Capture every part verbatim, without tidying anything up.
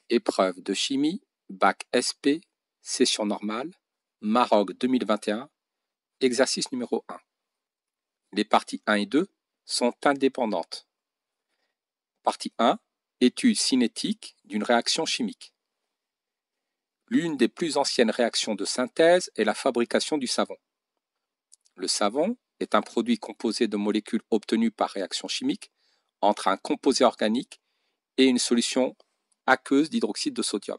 Épreuve de chimie, bac S P, session normale, Maroc deux mille vingt et un, exercice numéro un. Les parties un et deux sont indépendantes. Partie un. Étude cinétique d'une réaction chimique. L'une des plus anciennes réactions de synthèse est la fabrication du savon. Le savon est un produit composé de molécules obtenues par réaction chimique entre un composé organique et une solution aqueuse d'hydroxyde de sodium.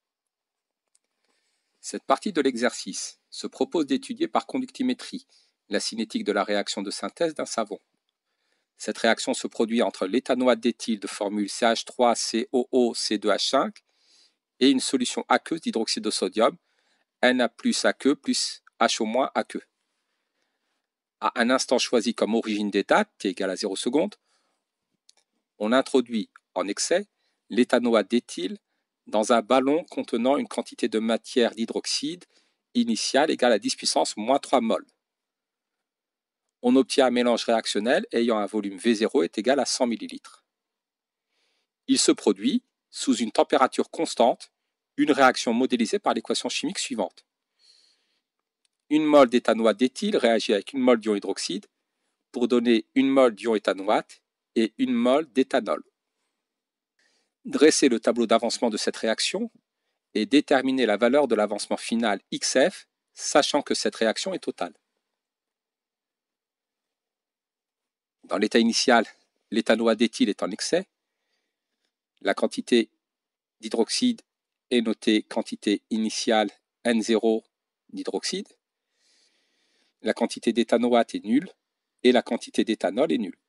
Cette partie de l'exercice se propose d'étudier par conductimétrie la cinétique de la réaction de synthèse d'un savon. Cette réaction se produit entre l'éthanoate d'éthyle de formule C H trois C O O C deux H cinq et une solution aqueuse d'hydroxyde de sodium Na plus aqueux plus H O- aqueux. À un instant choisi comme origine des dates, t égale à zéro seconde, on introduit en excès l'éthanoate d'éthyle dans un ballon contenant une quantité de matière d'hydroxyde initiale égale à dix puissance moins trois mol. On obtient un mélange réactionnel ayant un volume V zéro est égal à cent millilitres. Il se produit, sous une température constante, une réaction modélisée par l'équation chimique suivante. Une mol d'éthanoate d'éthyle réagit avec une mol d'ion hydroxyde pour donner une mol d'ion éthanoate et une mol d'éthanol. Dresser le tableau d'avancement de cette réaction et déterminer la valeur de l'avancement final X F, sachant que cette réaction est totale. Dans l'état initial, l'éthanoate d'éthyle est en excès. La quantité d'hydroxyde est notée quantité initiale N zéro d'hydroxyde. La quantité d'éthanoate est nulle et la quantité d'éthanol est nulle.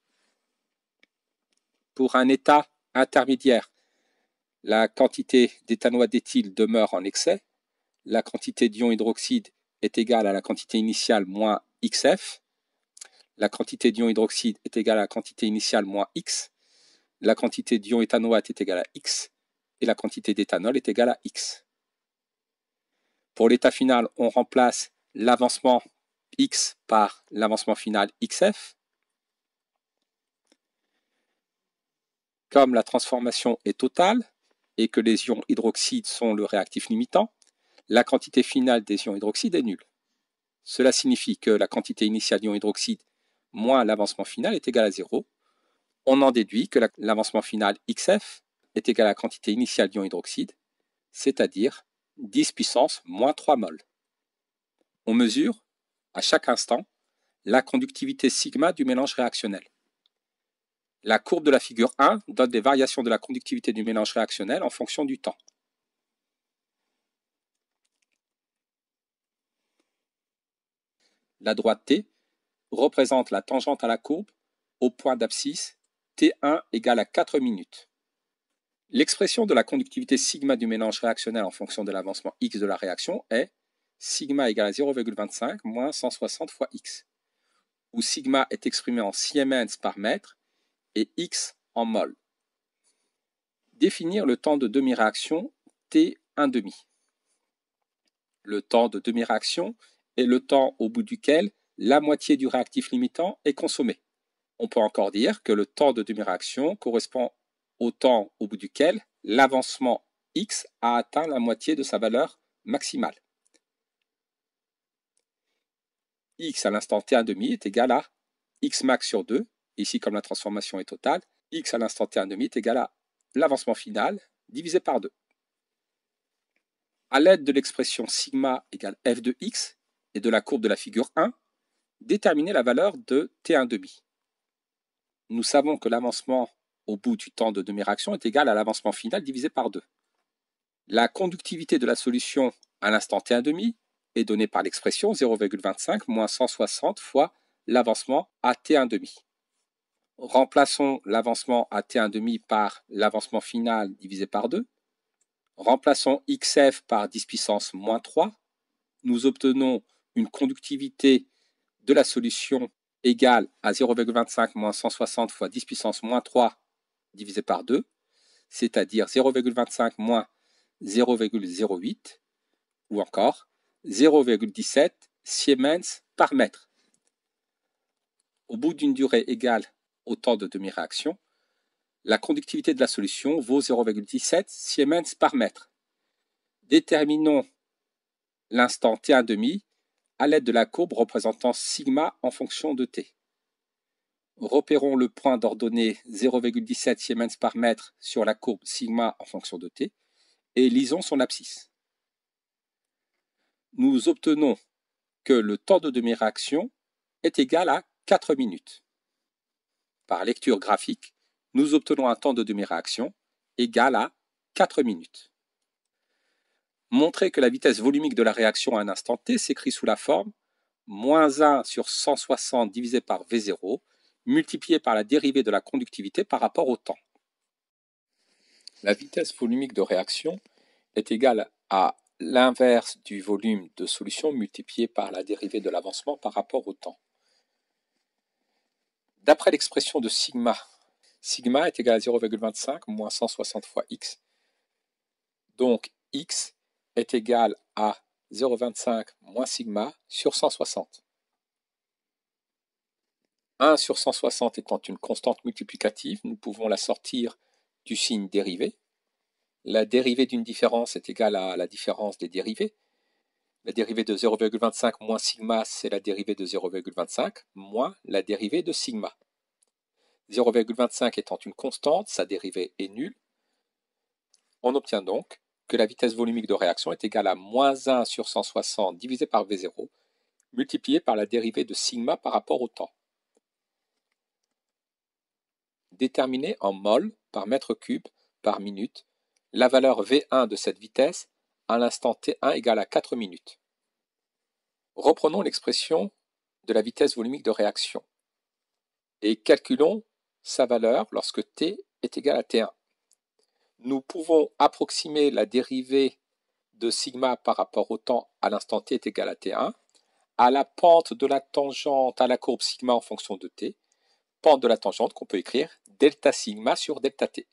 Pour un état intermédiaire, la quantité d'éthanoate d'éthyle demeure en excès. La quantité d'ion hydroxyde est égale à la quantité initiale moins X F. La quantité d'ion hydroxyde est égale à la quantité initiale moins X. La quantité d'ion éthanoate est égale à X. Et la quantité d'éthanol est égale à X. Pour l'état final, on remplace l'avancement X par l'avancement final X F. Comme la transformation est totale et que les ions hydroxyde sont le réactif limitant, la quantité finale des ions hydroxyde est nulle. Cela signifie que la quantité initiale d'ion hydroxyde moins l'avancement final est égal à zéro. On en déduit que l'avancement final X F est égal à la quantité initiale d'ion hydroxyde, c'est-à-dire dix puissance moins trois mol. On mesure, à chaque instant, la conductivité sigma du mélange réactionnel. La courbe de la figure un donne les variations de la conductivité du mélange réactionnel en fonction du temps. La droite T représente la tangente à la courbe au point d'abscisse T un égale à quatre minutes. L'expression de la conductivité sigma du mélange réactionnel en fonction de l'avancement X de la réaction est sigma égale à zéro virgule vingt-cinq moins cent soixante fois X, où sigma est exprimé en Siemens par mètre et X en mol. Définir le temps de demi-réaction T un demi. Le temps de demi-réaction est le temps au bout duquel la moitié du réactif limitant est consommé. On peut encore dire que le temps de demi-réaction correspond au temps au bout duquel l'avancement X a atteint la moitié de sa valeur maximale. X à l'instant T un demi est égal à X max sur deux, ici comme la transformation est totale, X à l'instant T un demi est égal à l'avancement final divisé par deux. À l'aide de l'expression sigma égale F de X et de la courbe de la figure un, déterminer la valeur de T un demi. Nous savons que l'avancement au bout du temps de demi-réaction est égal à l'avancement final divisé par deux. La conductivité de la solution à l'instant T un demi est donnée par l'expression zéro virgule vingt-cinq moins cent soixante fois l'avancement à T un demi. Remplaçons l'avancement à T un demi par l'avancement final divisé par deux. Remplaçons X F par dix puissance moins trois. Nous obtenons une conductivité de la solution égale à zéro virgule vingt-cinq moins cent soixante fois dix puissance moins trois divisé par deux, c'est-à-dire zéro virgule vingt-cinq moins zéro virgule zéro huit, ou encore zéro virgule dix-sept Siemens par mètre. Au bout d'une durée égale au temps de demi-réaction, La conductivité de la solution vaut zéro virgule dix-sept Siemens par mètre. Déterminons l'instant T un demi à l'aide de la courbe représentant sigma en fonction de T. Repérons le point d'ordonnée zéro virgule dix-sept Siemens par mètre sur la courbe sigma en fonction de T et lisons son abscisse. Nous obtenons que le temps de demi-réaction est égal à quatre minutes. Par lecture graphique, nous obtenons un temps de demi-réaction égal à quatre minutes. Montrer que la vitesse volumique de la réaction à un instant t s'écrit sous la forme moins un sur cent soixante divisé par V zéro multiplié par la dérivée de la conductivité par rapport au temps. La vitesse volumique de réaction est égale à l'inverse du volume de solution multiplié par la dérivée de l'avancement par rapport au temps. D'après l'expression de sigma, sigma est égal à zéro virgule vingt-cinq moins cent soixante fois x. Donc x est égal à zéro virgule vingt-cinq moins sigma sur cent soixante. un sur cent soixante étant une constante multiplicative, nous pouvons la sortir du signe dérivé. La dérivée d'une différence est égale à la différence des dérivées. La dérivée de zéro virgule vingt-cinq moins sigma, c'est la dérivée de zéro virgule vingt-cinq moins la dérivée de sigma. zéro virgule vingt-cinq étant une constante, sa dérivée est nulle. On obtient donc que la vitesse volumique de réaction est égale à moins un sur cent soixante divisé par V zéro, multiplié par la dérivée de sigma par rapport au temps. Déterminer en mol par mètre cube par minute la valeur V un de cette vitesse à l'instant T un égale à quatre minutes. Reprenons l'expression de la vitesse volumique de réaction et calculons sa valeur lorsque T est égal à T un. Nous pouvons approximer la dérivée de sigma par rapport au temps à l'instant T est égal à T un à la pente de la tangente à la courbe sigma en fonction de T, pente de la tangente qu'on peut écrire delta sigma sur delta T.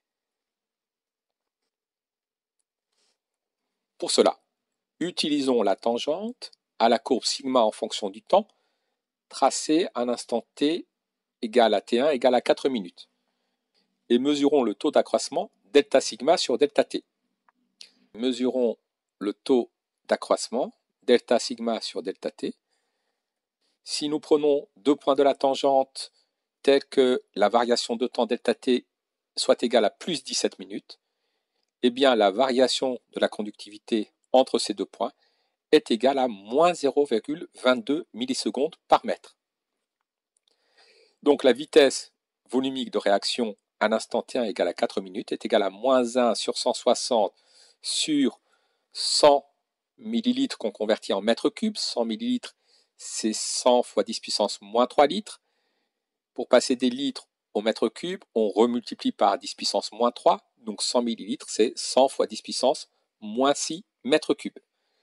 Pour cela, utilisons la tangente à la courbe sigma en fonction du temps tracée à l'instant T égale à T un égale à quatre minutes et mesurons le taux d'accroissement delta sigma sur delta T. Mesurons le taux d'accroissement delta sigma sur delta T. Si nous prenons deux points de la tangente tels que la variation de temps delta T soit égale à plus dix-sept minutes, eh bien la variation de la conductivité entre ces deux points est égale à moins zéro virgule vingt-deux millisecondes par mètre. Donc la vitesse volumique de réaction à l'instant T un égale à quatre minutes est égale à moins un sur cent soixante sur cent millilitres qu'on convertit en mètres cubes. cent millilitres, c'est cent fois dix puissance moins trois litres. Pour passer des litres au mètre cube, on remultiplie par dix puissance moins trois. Donc cent millilitres, c'est cent fois dix puissance moins six mètres cubes.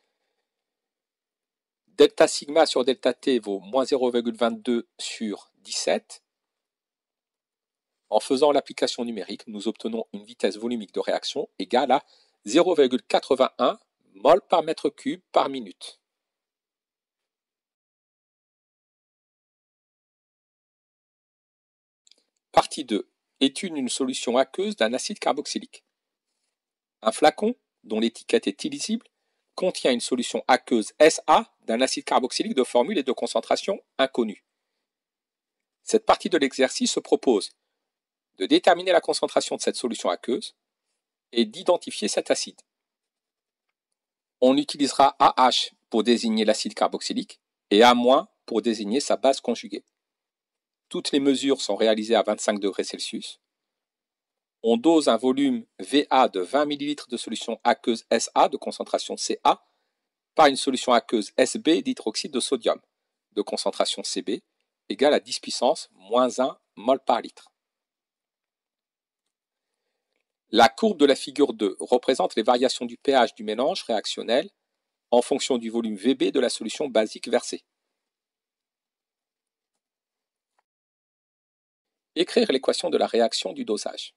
Delta sigma sur delta T vaut moins zéro virgule vingt-deux sur dix-sept. En faisant l'application numérique, nous obtenons une vitesse volumique de réaction égale à zéro virgule quatre-vingt-un mol par mètre cube par minute. Partie deux. Étude une solution aqueuse d'un acide carboxylique. Un flacon, dont l'étiquette est illisible, contient une solution aqueuse S A d'un acide carboxylique de formule et de concentration inconnue. Cette partie de l'exercice se propose de déterminer la concentration de cette solution aqueuse et d'identifier cet acide. On utilisera A H pour désigner l'acide carboxylique et A- pour désigner sa base conjuguée. Toutes les mesures sont réalisées à vingt-cinq degrés Celsius. On dose un volume V A de vingt millilitres de solution aqueuse S A de concentration C A par une solution aqueuse S B d'hydroxyde de sodium de concentration C B égale à dix puissance moins un mol par litre. La courbe de la figure deux représente les variations du pH du mélange réactionnel en fonction du volume V B de la solution basique versée. Écrire l'équation de la réaction du dosage.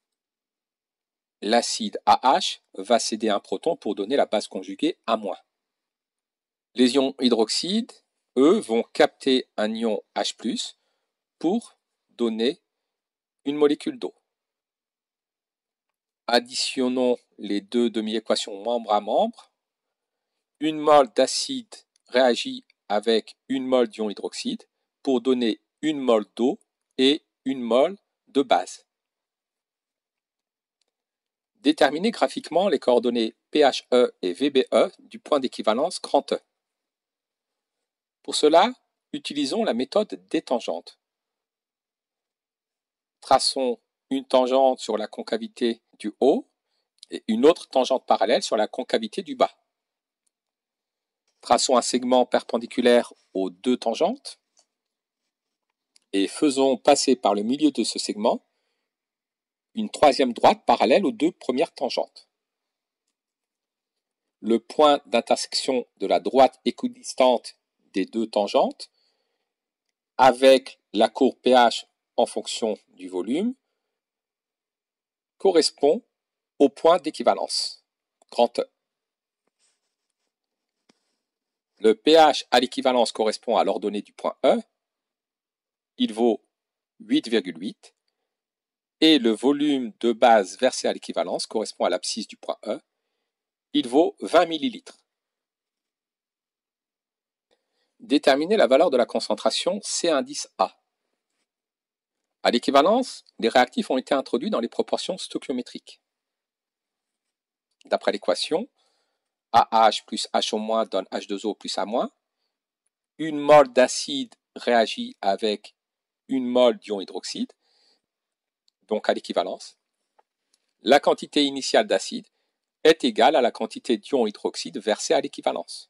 L'acide A H va céder un proton pour donner la base conjuguée A-. Les ions hydroxyde, eux, vont capter un ion H plus, pour donner une molécule d'eau. Additionnons les deux demi-équations membre à membre. Une mole d'acide réagit avec une mole d'ion hydroxyde pour donner une mole d'eau et une mole de base. Déterminez graphiquement les coordonnées pHe et VBE du point d'équivalence grand E. Pour cela, utilisons la méthode des tangentes. Traçons une tangente sur la concavité du haut et une autre tangente parallèle sur la concavité du bas. Traçons un segment perpendiculaire aux deux tangentes et faisons passer par le milieu de ce segment une troisième droite parallèle aux deux premières tangentes. Le point d'intersection de la droite équidistante des deux tangentes avec la courbe pH en fonction du volume correspond au point d'équivalence, grand E. Le pH à l'équivalence correspond à l'ordonnée du point E, il vaut huit virgule huit, et le volume de base versé à l'équivalence correspond à l'abscisse du point E, il vaut vingt millilitres. Déterminez la valeur de la concentration C indice A. À l'équivalence, les réactifs ont été introduits dans les proportions stoichiométriques. D'après l'équation, A H plus H O- donne H deux O plus A-. Une mole d'acide réagit avec une mole d'ion hydroxyde, donc à l'équivalence. La quantité initiale d'acide est égale à la quantité d'ion hydroxyde versée à l'équivalence.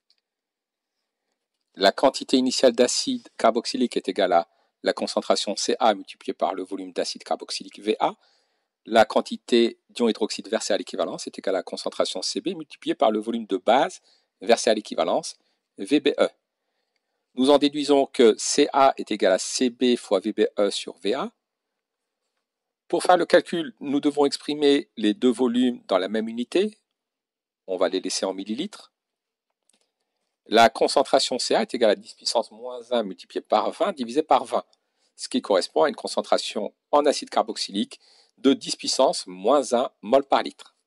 La quantité initiale d'acide carboxylique est égale à la concentration Ca multipliée par le volume d'acide carboxylique Va. La quantité d'ion hydroxyde versée à l'équivalence est égale à la concentration Cb multipliée par le volume de base versé à l'équivalence V B E. Nous en déduisons que Ca est égal à Cb fois V B E sur Va. Pour faire le calcul, nous devons exprimer les deux volumes dans la même unité. On va les laisser en millilitres. La concentration Ca est égale à dix puissance moins un multiplié par vingt divisé par vingt, ce qui correspond à une concentration en acide carboxylique de dix puissance moins un mol par litre.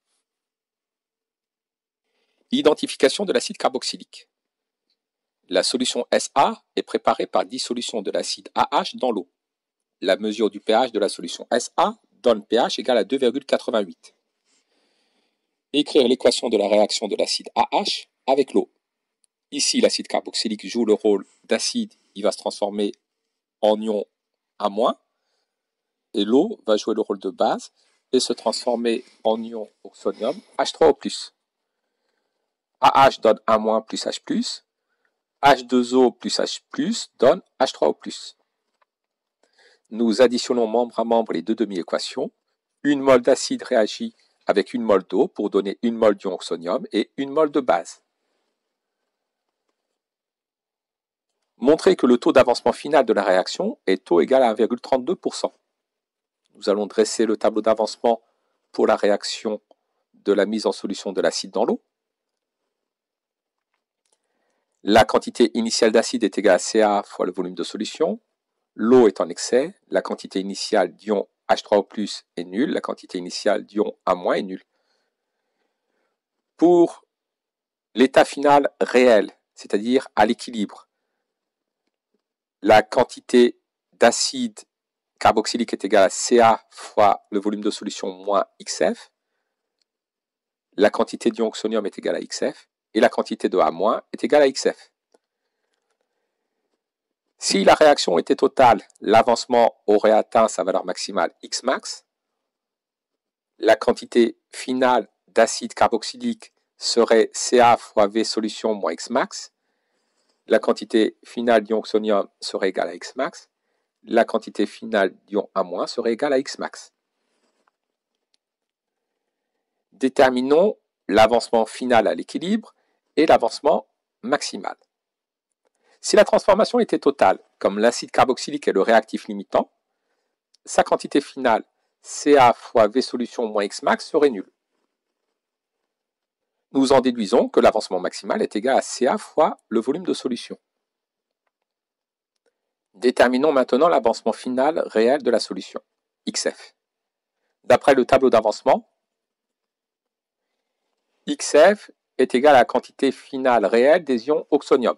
Identification de l'acide carboxylique. La solution Sa est préparée par dissolution de l'acide AH dans l'eau. La mesure du pH de la solution Sa donne pH égal à deux virgule quatre-vingt-huit. Écrire l'équation de la réaction de l'acide AH avec l'eau. Ici, l'acide carboxylique joue le rôle d'acide, il va se transformer en ion A-, et l'eau va jouer le rôle de base et se transformer en ion oxonium H trois O plus. AH donne A- plus H plus, H deux O plus H plus donne H trois O plus. Nous additionnons membre à membre les deux demi-équations. Une mole d'acide réagit avec une mole d'eau pour donner une mole d'ion oxonium et une mole de base. Montrez que le taux d'avancement final de la réaction est taux égal à un virgule trente-deux pour cent. Nous allons dresser le tableau d'avancement pour la réaction de la mise en solution de l'acide dans l'eau. La quantité initiale d'acide est égale à Ca fois le volume de solution. L'eau est en excès. La quantité initiale d'ion H trois O plus est nulle. La quantité initiale d'ion A- est nulle. Pour l'état final réel, c'est-à-dire à l'équilibre, la quantité d'acide carboxylique est égale à Ca fois le volume de solution moins Xf. La quantité d'ion oxonium est égale à Xf. Et la quantité de A- est égale à Xf. Si la réaction était totale, l'avancement aurait atteint sa valeur maximale Xmax. La quantité finale d'acide carboxylique serait Ca fois V solution moins Xmax. La quantité finale d'ion oxonium serait égale à Xmax. La quantité finale d'ion A- serait égale à Xmax. Déterminons l'avancement final à l'équilibre et l'avancement maximal. Si la transformation était totale, comme l'acide carboxylique est le réactif limitant, sa quantité finale Ca fois V solution moins Xmax serait nulle. Nous en déduisons que l'avancement maximal est égal à Ca fois le volume de solution. Déterminons maintenant l'avancement final réel de la solution, Xf. D'après le tableau d'avancement, X F est égal à la quantité finale réelle des ions oxonium.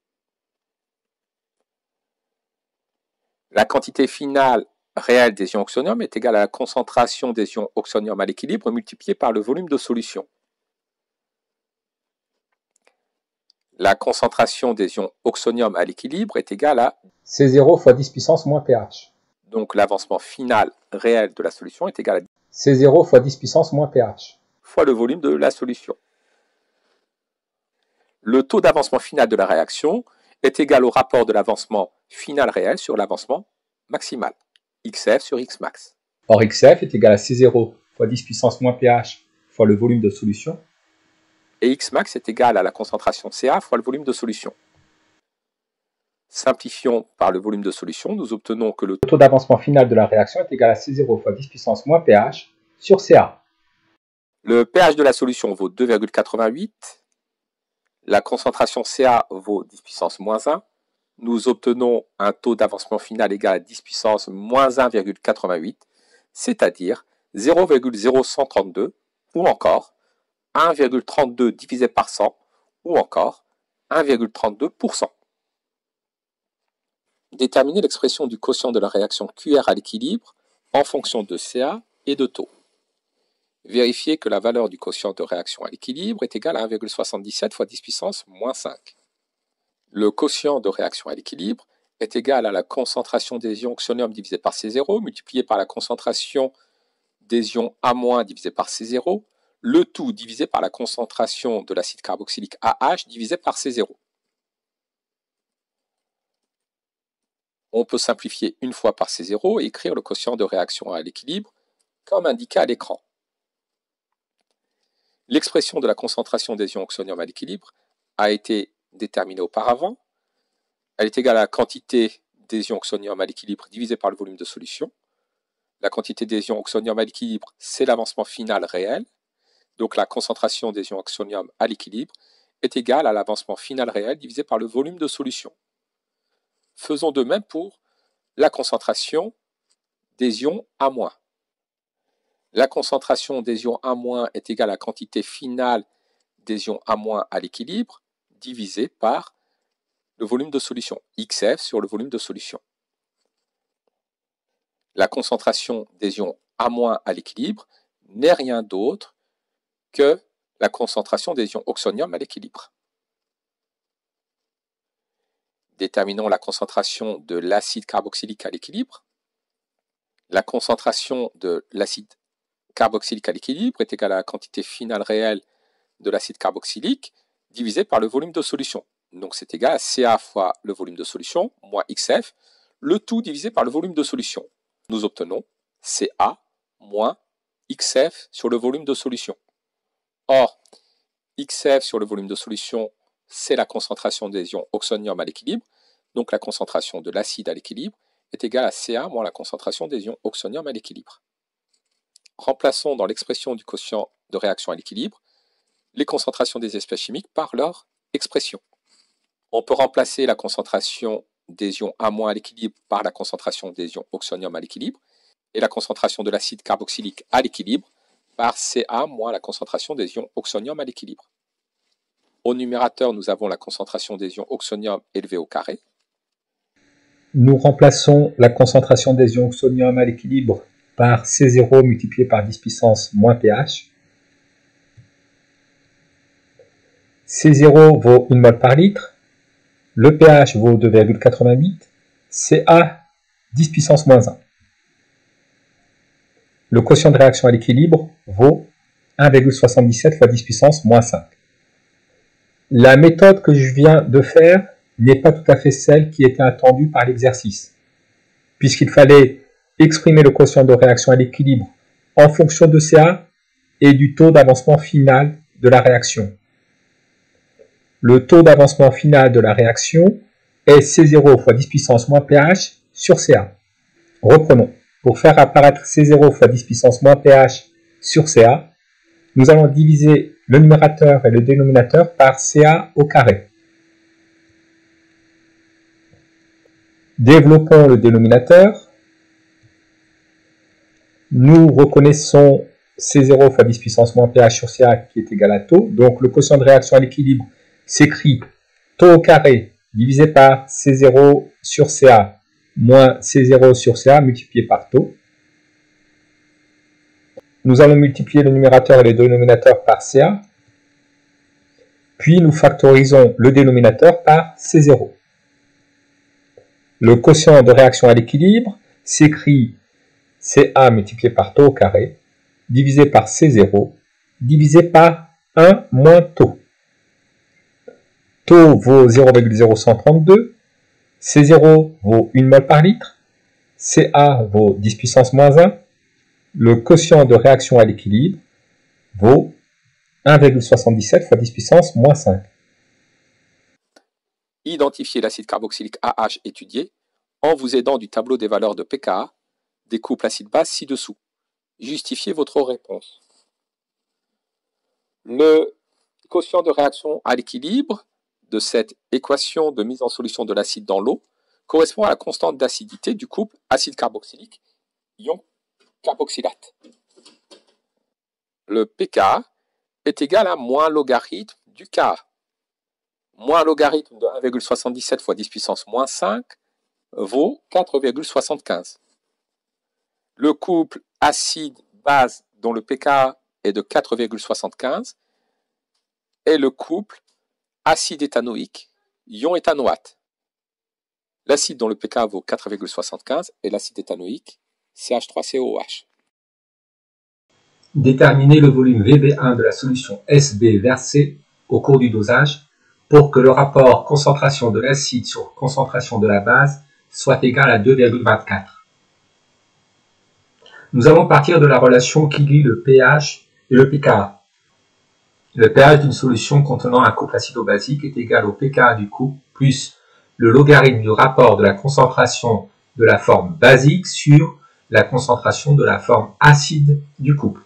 La quantité finale réelle des ions oxonium est égale à la concentration des ions oxonium à l'équilibre multipliée par le volume de solution. La concentration des ions oxonium à l'équilibre est égale à C zéro fois dix puissance moins pH. Donc l'avancement final réel de la solution est égal à C zéro fois dix puissance moins pH fois le volume de la solution. Le taux d'avancement final de la réaction est égal au rapport de l'avancement final réel sur l'avancement maximal, X F sur X max. Or X F est égal à C zéro fois dix puissance moins pH fois le volume de solution. Et X max est égal à la concentration Ca fois le volume de solution. Simplifions par le volume de solution, nous obtenons que le taux d'avancement final de la réaction est égal à C zéro fois dix puissance moins pH sur Ca. Le pH de la solution vaut deux virgule quatre-vingt-huit, la concentration Ca vaut dix puissance moins un, nous obtenons un taux d'avancement final égal à dix puissance moins un virgule quatre-vingt-huit, c'est-à-dire zéro virgule zéro cent trente-deux, ou encore un virgule trente-deux divisé par cent, ou encore un virgule trente-deux pour cent. Déterminer l'expression du quotient de la réaction Q R à l'équilibre en fonction de Ca et de taux. Vérifiez que la valeur du quotient de réaction à l'équilibre est égale à un virgule soixante-dix-sept fois dix puissance moins cinq. Le quotient de réaction à l'équilibre est égal à la concentration des ions oxonium divisé par C zéro multiplié par la concentration des ions A- divisé par C zéro, le tout divisé par la concentration de l'acide carboxylique A H divisé par C zéro. On peut simplifier une fois par C zéro et écrire le quotient de réaction à l'équilibre comme indiqué à l'écran. L'expression de la concentration des ions oxonium à l'équilibre a été déterminée auparavant. Elle est égale à la quantité des ions oxonium à l'équilibre divisée par le volume de solution. La quantité des ions oxonium à l'équilibre, c'est l'avancement final réel. Donc la concentration des ions oxonium à l'équilibre est égale à l'avancement final réel divisé par le volume de solution. Faisons de même pour la concentration des ions A-. La concentration des ions A- est égale à la quantité finale des ions A- à l'équilibre divisé par le volume de solution, X F sur le volume de solution. La concentration des ions A- à l'équilibre n'est rien d'autre que la concentration des ions oxonium à l'équilibre. Déterminons la concentration de l'acide carboxylique à l'équilibre. La concentration de l'acide carboxylique à l'équilibre est égale à la quantité finale réelle de l'acide carboxylique divisé par le volume de solution. Donc c'est égal à Ca fois le volume de solution, moins X F, le tout divisé par le volume de solution. Nous obtenons Ca moins X F sur le volume de solution. Or, X F sur le volume de solution, c'est la concentration des ions oxonium à l'équilibre, donc la concentration de l'acide à l'équilibre est égale à Ca moins la concentration des ions oxonium à l'équilibre. Remplaçons dans l'expression du quotient de réaction à l'équilibre les concentrations des espèces chimiques par leur expression. On peut remplacer la concentration des ions A- à l'équilibre par la concentration des ions oxonium à l'équilibre et la concentration de l'acide carboxylique à l'équilibre par Ca moins la concentration des ions oxonium à l'équilibre. Au numérateur, nous avons la concentration des ions oxonium élevée au carré. Nous remplaçons la concentration des ions oxonium à l'équilibre par C zéro multiplié par dix puissance moins pH. C zéro vaut une mol par litre. Le pH vaut deux virgule quatre-vingt-huit. Ca, dix puissance moins un. Le quotient de réaction à l'équilibre vaut un virgule soixante-dix-sept fois dix puissance moins cinq. La méthode que je viens de faire n'est pas tout à fait celle qui était attendue par l'exercice, puisqu'il fallait exprimer le quotient de réaction à l'équilibre en fonction de Ca et du taux d'avancement final de la réaction. Le taux d'avancement final de la réaction est C zéro fois dix puissance moins pH sur Ca. Reprenons. Pour faire apparaître C zéro fois dix puissance moins pH sur Ca, nous allons diviser le numérateur et le dénominateur par Ca au carré. Développons le dénominateur. Nous reconnaissons C zéro fois dix puissance moins pH sur Ca qui est égal à taux. Donc le quotient de réaction à l'équilibre s'écrit taux au carré divisé par C zéro sur Ca moins C zéro sur Ca multiplié par taux. Nous allons multiplier le numérateur et le dénominateur par Ca. Puis nous factorisons le dénominateur par C zéro. Le quotient de réaction à l'équilibre s'écrit Ca multiplié par taux au carré, divisé par C zéro, divisé par un moins taux. Taux vaut zéro virgule zéro un trois deux, C zéro vaut une mol par litre, Ca vaut dix puissance moins un, le quotient de réaction à l'équilibre vaut un virgule soixante-dix-sept fois dix puissance moins cinq. Identifiez l'acide carboxylique A H étudié en vous aidant du tableau des valeurs de pKa des couples acide-base ci-dessous. Justifiez votre réponse. Le quotient de réaction à l'équilibre de cette équation de mise en solution de l'acide dans l'eau correspond à la constante d'acidité du couple acide carboxylique ion carboxylate. Le pKa est égal à moins logarithme du Ka. Moins logarithme de un virgule soixante-dix-sept fois dix puissance moins cinq vaut quatre virgule soixante-quinze. Le couple acide-base dont le pKa est de quatre virgule soixante-quinze est le couple acide éthanoïque ion éthanoate. L'acide dont le pKa vaut quatre virgule soixante-quinze est l'acide éthanoïque C H trois C O H. Déterminer le volume V B un de la solution S B versée au cours du dosage pour que le rapport concentration de l'acide sur concentration de la base soit égal à deux virgule vingt-quatre. Nous allons partir de la relation qui lie le pH et le pKa. Le pH d'une solution contenant un couple acido-basique est égal au pKa du couple plus le logarithme du rapport de la concentration de la forme basique sur la concentration de la forme acide du couple.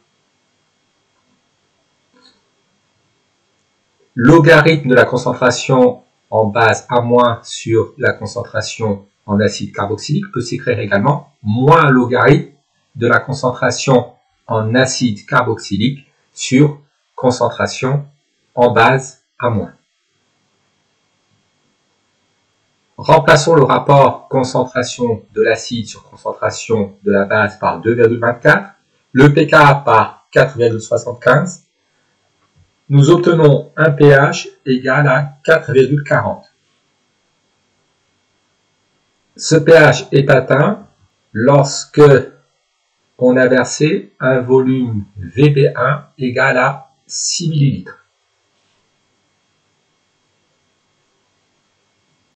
Logarithme de la concentration en base A- sur la concentration en acide carboxylique peut s'écrire également moins logarithme de la concentration en acide carboxylique sur concentration en base A-. Remplaçons le rapport concentration de l'acide sur concentration de la base par deux virgule vingt-quatre, le pKa par quatre virgule soixante-quinze. Nous obtenons un pH égal à quatre virgule quarante. Ce pH est atteint lorsque on a versé un volume V B un égal à six millilitres.